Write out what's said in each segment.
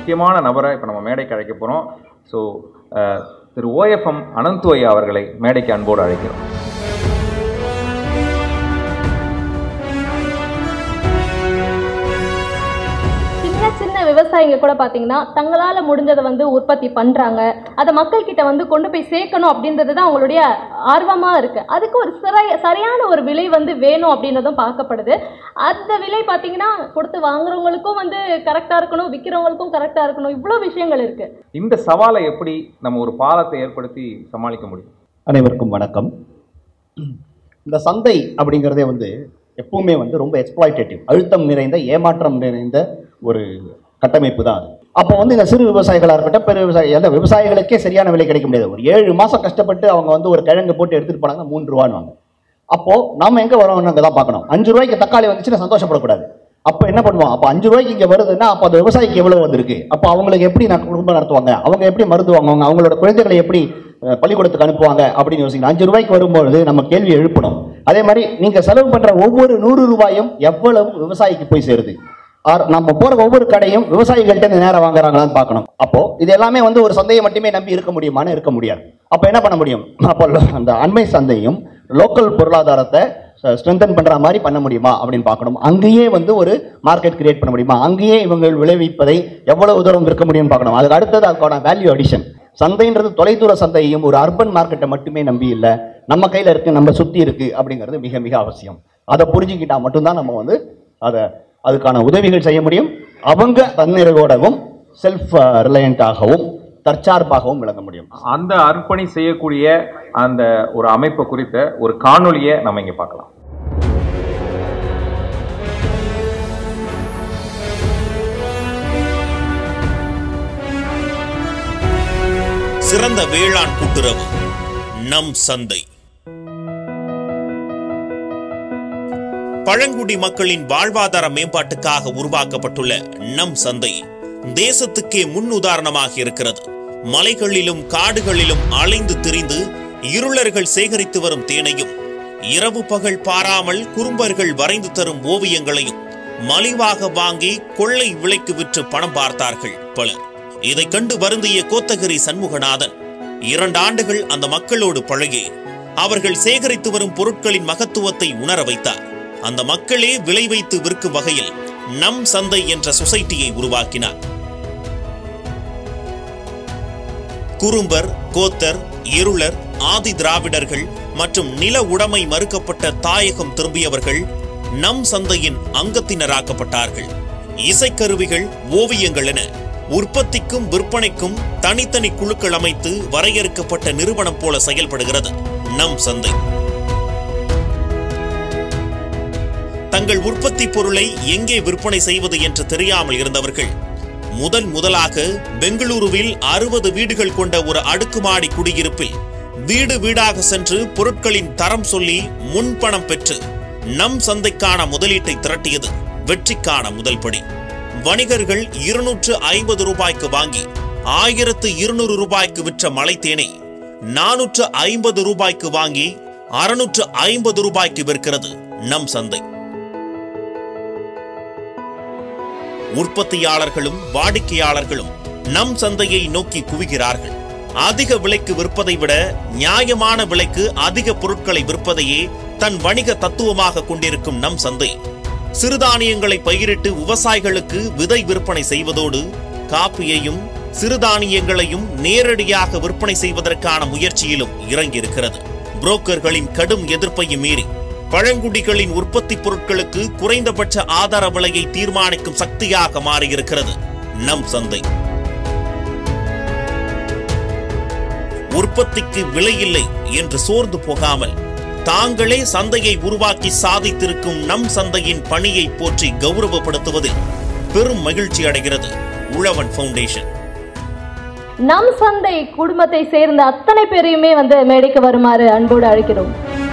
முக்கியமான நபரை இப்போ நம்ம மேடைக்கு அழைக்க போகிறோம். ஸோ திரு OFM அனந்து ஐயா அவர்களை மேடைக்கு அன்போடு அழைக்கிறோம். சின்ன விவசாயிங்க கூட பார்த்தீங்கன்னா தங்களால் முடிஞ்சதை வந்து உற்பத்தி பண்ணுறாங்க. அதை மக்கள்கிட்ட வந்து கொண்டு போய் சேர்க்கணும் அப்படின்றது தான் அவங்களுடைய ஆர்வமாக இருக்குது. அதுக்கு ஒரு சரியான ஒரு விலை வந்து வேணும் அப்படின்றதும் பார்க்கப்படுது. அந்த விலை பார்த்தீங்கன்னா கொடுத்து வாங்குறவங்களுக்கும் வந்து கரெக்டாக இருக்கணும், விற்கிறவங்களுக்கும் கரெக்டாக இருக்கணும். இவ்வளோ விஷயங்கள் இருக்குது. இந்த சவாலை எப்படி நம்ம ஒரு பாலத்தை ஏற்படுத்தி சமாளிக்க முடியும்? அனைவருக்கும் வணக்கம். இந்த சந்தை அப்படிங்கிறதே வந்து எப்பவுமே வந்து ரொம்ப எக்ஸ்ப்ளாய்டேட்டிவ், அழுத்தம் நிறைந்த, ஏமாற்றம் நிறைந்த ஒரு கட்டமைப்பு தான் அது. அப்போ வந்து இந்த சிறு விவசாயிகளாக இருக்கட்டும், பெரு விவசாயி, அந்த விவசாயிகளுக்கே சரியான விலை கிடைக்க முடியாது. ஒரு 7 மாதம் கஷ்டப்பட்டு அவங்க வந்து ஒரு கிழங்கு போட்டு எடுத்துகிட்டு போனாங்க 3 ரூபான்னு வாங்க. அப்போது நம்ம எங்கே வரோம்னு அங்கே தான் பார்க்கணும். 5 ரூபாய்க்கு தக்காளி வந்துச்சுன்னா சந்தோஷப்படக்கூடாது. அப்போ என்ன பண்ணுவோம்? அப்போ 5 ரூபாய்க்கு இங்கே வருதுன்னா அப்போ அந்த விவசாயிக்கு எவ்வளோ வந்திருக்கு, அப்போ அவங்களுக்கு எப்படி குடும்பம் நடத்துவாங்க, அவங்க எப்படி மருந்து வாங்குவாங்க, அவங்களோட குழந்தைகளை எப்படி பள்ளிக்கூடத்துக்கு அனுப்புவாங்க அப்படின்னு யோசிக்கணும். 5 ரூபாய்க்கு வரும்பொழுது நம்ம கேள்வி எழுப்பணும். அதே மாதிரி நீங்கள் செலவு பண்ணுற ஒவ்வொரு 100 ரூபாயும் எவ்வளவு விவசாயிக்கு போய் சேருது, நம்ம போற ஒவ்வொரு கடையும் விவசாயிகள்கிட்ட நேரம் வாங்குறாங்களான்னு பார்க்கணும். அப்போ இது எல்லாமே வந்து ஒரு சந்தையை மட்டுமே நம்பி இருக்க முடியுமான்னு இருக்க முடியாது. அப்போ என்ன பண்ண முடியும்? அப்போ அந்த அண்மை சந்தையும் லோக்கல் பொருளாதாரத்தை ஸ்ட்ரென்தன் பண்ற மாதிரி பண்ண முடியுமா அப்படின்னு பார்க்கணும். அங்கேயே வந்து ஒரு மார்க்கெட் கிரியேட் பண்ண முடியுமா, அங்கேயே இவங்க விளைவிப்பதை எவ்வளவு தூரம் விற்க முடியும்னு பார்க்கணும். அதுக்கு அடுத்தது அதுக்கான வேல்யூ அடிஷன். சந்தைன்றது தொலைதூர சந்தையும் ஒரு அர்பன் மார்க்கெட்டை மட்டுமே நம்பி இல்லை, நம்ம கையில் இருக்கு, நம்ம சுற்றி இருக்கு அப்படிங்கிறது மிக மிக அவசியம். அதை புரிஞ்சுக்கிட்டா மட்டும்தான் நம்ம வந்து அதுக்கான உதவிகள் செய்ய முடியும். அவங்க தன்னிறைவோடவும் செல்ஃப் ரிலையண்டாகவும் தற்சார்பாகவும் விளங்க முடியும். அந்த அர்ப்பணி செய்யக்கூடிய அந்த ஒரு அமைப்பு குறித்த ஒரு காணொலியை நம்ம இங்கே பார்க்கலாம். சிறந்த வேளாண் கூட்டுறவு நம் சந்தை. பழங்குடி மக்களின் வாழ்வாதார மேம்பாட்டுக்காக உருவாக்கப்பட்டுள்ள நம் சந்தை தேசத்துக்கே முன் உதாரணமாக இருக்கிறது. மலைகளிலும் காடுகளிலும் அலைந்து திரிந்து இருளர்கள் சேகரித்து வரும் தேனையும், இரவு பகல் பாராமல் குறும்பர்கள் வரைந்து தரும் ஓவியங்களையும் மலிவாக வாங்கி கொள்ளை விலைக்கு விற்று பணம் பார்த்தார்கள் பலர். இதை கண்டு வருந்திய கோத்தகிரி சண்முகநாதன் 2 ஆண்டுகள் அந்த மக்களோடு பழகி அவர்கள் சேகரித்து வரும் பொருட்களின் மகத்துவத்தை உணர வைத்தார். அந்த மக்களே விலை வைத்து விற்கும் வகையில் நம் சந்தை என்ற சொசைட்டியை உருவாக்கினார். குறும்பர், கோத்தர், இருளர், ஆதி திராவிடர்கள் மற்றும் நில உடைமை மறுக்கப்பட்ட தாயகம் திரும்பியவர்கள் நம் சந்தையின் அங்கத்தினராக்கப்பட்டார்கள். இசைக்கருவிகள், ஓவியங்கள் என உற்பத்திக்கும் விற்பனைக்கும் தனித்தனி குழுக்கள் அமைத்து வரையறுக்கப்பட்ட நிறுவனம் போல செயல்படுகிறது நம் சந்தை. தங்கள் உற்பத்தி பொருளை எங்கே விற்பனை செய்வது என்று தெரியாமல் இருந்தவர்கள் முதலாக பெங்களூருவில் 60 வீடுகள் கொண்ட ஒரு அடுக்குமாடி குடியிருப்பில் வீடு வீடாக சென்று பொருட்களின் தரம் சொல்லி முன்பணம் பெற்று நம் சந்தைக்கான முதலீட்டை திரட்டியது வெற்றிக்கான முதல் படி. வணிகர்கள் 250 ரூபாய்க்கு வாங்கி 1200 ரூபாய்க்கு விற்ற மலை தேனை 450 ரூபாய்க்கு வாங்கி 650 ரூபாய்க்கு விற்கிறது நம் சந்தை. உற்பத்தியாளர்களும் வாடிக்கையாளர்களும் நம் சந்தையை நோக்கி குவிகிறார்கள். அதிக விலைக்கு விற்பதை விட நியாயமான விலைக்கு அதிக பொருட்களை விற்பதையே தன் வணிக தத்துவமாக கொண்டிருக்கும் நம் சந்தை சிறுதானியங்களை பயிரிட்டு விவசாயிகளுக்கு விதை விற்பனை செய்வதோடு காப்பியையும் சிறுதானியங்களையும் நேரடியாக விற்பனை செய்வதற்கான முயற்சியிலும் இறங்கியிருக்கிறது. புரோக்கர்களின் கடும் எதிர்ப்பையும் மீறி பழங்குடிகளின் உற்பத்தி பொருட்களுக்கு குறைந்தபட்ச ஆதார விலையை தீர்மானிக்கும் சக்தியாக மாறியிருக்கிறது நம் சந்தை. உற்பத்திக்கு விலை இல்லை என்று சோர்ந்து போகாமல் தாங்களே சந்தையை உருவாக்கி சாதித்திருக்கும் நம் சந்தையின் பணியை போற்றி கௌரவப்படுத்துவதில் பெரும் மகிழ்ச்சி அடைகிறது உழவன் ஃபவுண்டேஷன். நம் சந்தை குடும்பத்தை சேர்ந்த அத்தனை பேரையுமே வந்து மேடைக்கு வருமாறு அன்போடு அழைக்கிறோம்.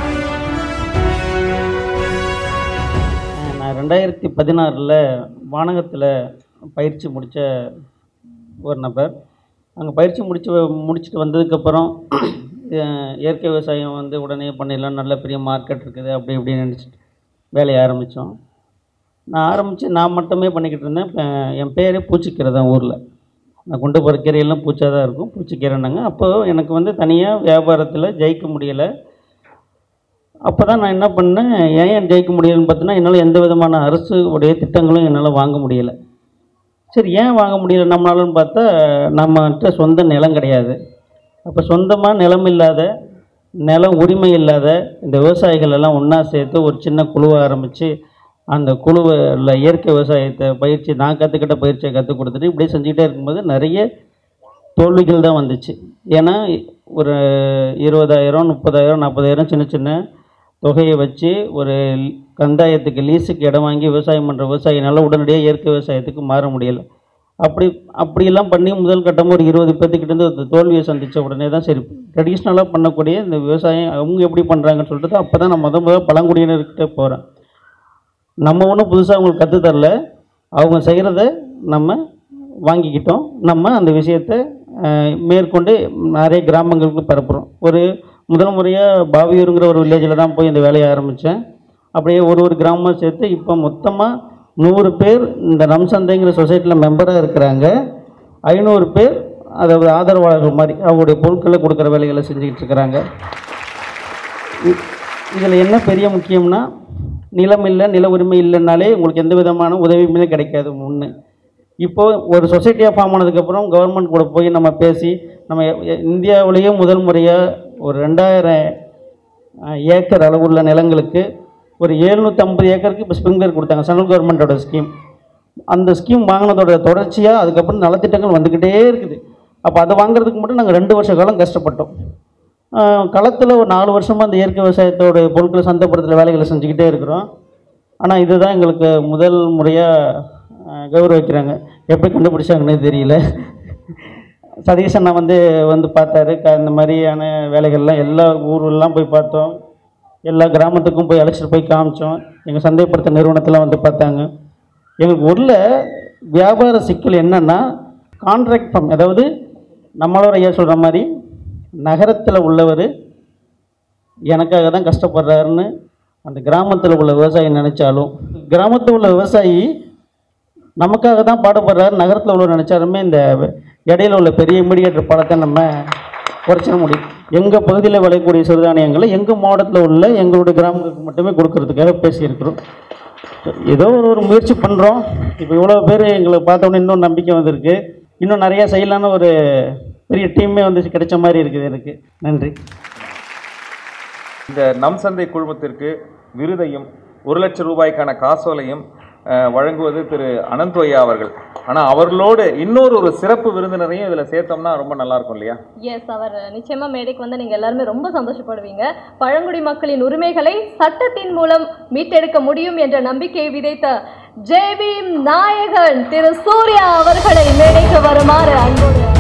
2016 வானகத்தில் பயிற்சி முடித்த ஒரு நபர். அங்கே பயிற்சி முடிச்சுட்டு வந்ததுக்கப்புறம் இயற்கை விவசாயம் வந்து உடனே பண்ணிடலாம், நல்ல பெரிய மார்க்கெட் இருக்குது அப்படி இப்படின்னு நினச்சிட்டு வேலையை ஆரம்பித்தோம். நான் மட்டுமே பண்ணிக்கிட்டு இருந்தேன். என் பேரே பூச்சிக்கிறது தான் ஊரில். நான் கொண்டு போகிற கீரையெல்லாம் பூச்சாக தான் இருக்கும், பூச்சிக்கீரைனாங்க. அப்போது எனக்கு வந்து தனியாக வியாபாரத்தில் ஜெயிக்க முடியலை. அப்போ தான் நான் என்ன பண்ணேன், ஏன் ஜெயிக்க முடியலைன்னு பார்த்தீங்கன்னா, என்னால் எந்த விதமான அரசு உடைய திட்டங்களும் என்னால் வாங்க முடியலை. சரி, ஏன் வாங்க முடியலை நம்மளாலன்னு பார்த்தா, நம்மகிட்ட சொந்த நிலம் கிடையாது. அப்போ சொந்தமாக நிலம் இல்லாத, நிலம் உரிமை இல்லாத இந்த விவசாயிகள் எல்லாம் ஒன்றா சேர்த்து ஒரு சின்ன குழுவை ஆரம்பித்து, அந்த குழுவில் இயற்கை விவசாயத்தை பயிற்சி, நான் கற்றுக்கிட்ட பயிற்சியை கற்றுக் கொடுத்துட்டு இப்படியே செஞ்சுக்கிட்டே இருக்கும்போது நிறைய தோல்விகள் தான் வந்துச்சு. ஏன்னா ஒரு 20,000, 30,000, 40,000 சின்ன சின்ன தொகையை வச்சு ஒரு கந்தாயத்துக்கு லீஸுக்கு இடம் வாங்கி விவசாயம் பண்ணுற விவசாயினால் உடனடியாக இயற்கை விவசாயத்துக்கு மாற முடியலை. அப்படியெல்லாம் பண்ணி முதல் கட்டமாக ஒரு 20 பேர்த்துக்கிட்டேருந்து ஒரு தோல்வியை சந்தித்த உடனே தான் சரி, ட்ரெடிஷ்னலாக பண்ணக்கூடிய இந்த விவசாயம் அவங்க எப்படி பண்ணுறாங்கன்னு சொல்லிட்டு அப்போ தான் நான் முதல் பழங்குடியினர்கிட்ட போகிறேன். நம்ம ஒன்றும் புதுசாக அவங்களுக்கு கற்றுத்தரல, அவங்க செய்கிறத நம்ம வாங்கிக்கிட்டோம். நம்ம அந்த விஷயத்தை மேற்கொண்டு நிறைய கிராமங்களுக்கு பரப்புகிறோம். ஒரு முதல் முறையாக பாவியூருங்கிற ஒரு வில்லேஜில் தான் போய் இந்த வேலையை ஆரம்பித்தேன். அப்படியே ஒரு கிராமமாக சேர்த்து இப்போ மொத்தமாக 100 பேர் இந்த நம் சந்தைங்கிற சொசைட்டியில் மெம்பராக இருக்கிறாங்க. 500 பேர் அதாவது ஆதரவாளர்கள் மாதிரி அவங்களுடைய பொருட்களை கொடுக்குற வேலைகளை செஞ்சுக்கிட்டு இருக்கிறாங்க. இதில் என்ன பெரிய முக்கியம்னா, நிலம் இல்லை, நில உரிமை இல்லைன்னாலே உங்களுக்கு எந்த விதமான உதவியுமே கிடைக்காது. ஒன்று, இப்போது ஒரு சொசைட்டியாக ஃபார்ம் ஆனதுக்கப்புறம் கவர்மெண்ட் கூட போய் நம்ம பேசி, நம்ம இந்தியாவிலேயே முதல் முறையாக ஒரு 2000 ஏக்கர் அளவுள்ள நிலங்களுக்கு ஒரு 750 ஏக்கருக்கு இப்போ ஸ்ப்ரிங்க்லர் கொடுத்தாங்க, சென்ட்ரல் கவர்மெண்ட்டோட ஸ்கீம். அந்த ஸ்கீம் வாங்கினதோட தொடர்ச்சியாக அதுக்கப்புறம் நலத்திட்டங்கள் வந்துக்கிட்டே இருக்குது. அப்போ அதை வாங்குறதுக்கு மட்டும் நாங்கள் 2 வருஷ காலம் கஷ்டப்பட்டோம். களத்தில் ஒரு 4 வருஷமாக அந்த இயற்கை விவசாயத்தோட பொருட்களை சந்தைப்படுத்துகிற வேலைகளை செஞ்சுக்கிட்டே இருக்கிறோம். ஆனால் இதுதான் எங்களுக்கு முதல் முறையாக கௌரவிக்கிறாங்க. எப்படி கண்டுபிடிச்சாங்கன்னே தெரியல. சதீஷ் அண்ணா வந்து பார்த்தாரு. இந்த மாதிரியான வேலைகள்லாம் எல்லா ஊரெல்லாம் போய் பார்த்தோம், எல்லா கிராமத்துக்கும் போய் அழைச்சிட்டு போய் காமிச்சோம். எங்கள் சந்தைப்படுத்த நிறுவனத்தில் வந்து பார்த்தாங்க. எங்களுக்கு உள்ள வியாபார சிக்கல் என்னென்னா, கான்ட்ராக்ட் ஃபார்ம், அதாவது நம்மளோட ஐயா சொல்கிற மாதிரி நகரத்தில் உள்ளவர் எனக்காக தான் கஷ்டப்படுறாருன்னு அந்த கிராமத்தில் உள்ள விவசாயி நினச்சாலும், கிராமத்தில் உள்ள விவசாயி நமக்காக தான் பாடுபடுறாரு நகரத்தில் உள்ள நினச்சாலுமே இந்த இடையில உள்ள பெரிய மீடியேட்டர் பாலத்தை நம்ம குறைச்சிட முடியும். எங்கள் பகுதியில் விளையக்கூடிய சிறுதானியங்களை எங்கள் மாவட்டத்தில் உள்ள எங்களுடைய கிராமங்களுக்கு மட்டுமே கொடுக்கறதுக்காக பேசியிருக்கிறோம். ஏதோ ஒரு முயற்சி பண்ணுறோம். இப்போ இவ்வளோ பேர் எங்களை பார்த்தோன்னே இன்னும் நம்பிக்கை வந்திருக்கு. இன்னும் நிறையா செய்யலான்னு ஒரு பெரிய டீமே கிடைச்ச மாதிரி இருக்குது எனக்கு. நன்றி. இந்த நம் சந்தை குழுமத்திற்கு விருதையும் 1 லட்சம் ரூபாய்க்கான காசோலையும் வழங்குவது திரு அனந்த் ஐயா அவர்கள். ஆனால் அவர்களோடு இன்னொரு சிறப்பு விருந்தினரையும் இதில் சேர்த்தோம்னா ரொம்ப நல்லா இருக்கும் இல்லையா? எஸ், அவர் நிச்சயமா மேடைக்கு வந்து நீங்கள் எல்லாருமே ரொம்ப சந்தோஷப்படுவீங்க. பழங்குடி மக்களின் உரிமைகளை சட்டத்தின் மூலம் மீட்டெடுக்க முடியும் என்ற நம்பிக்கையை விதைத்த ஜெய்பீம் நாயகன் திரு சூர்யா அவர்களை மேடைக்கு வருமாறு அன்போடு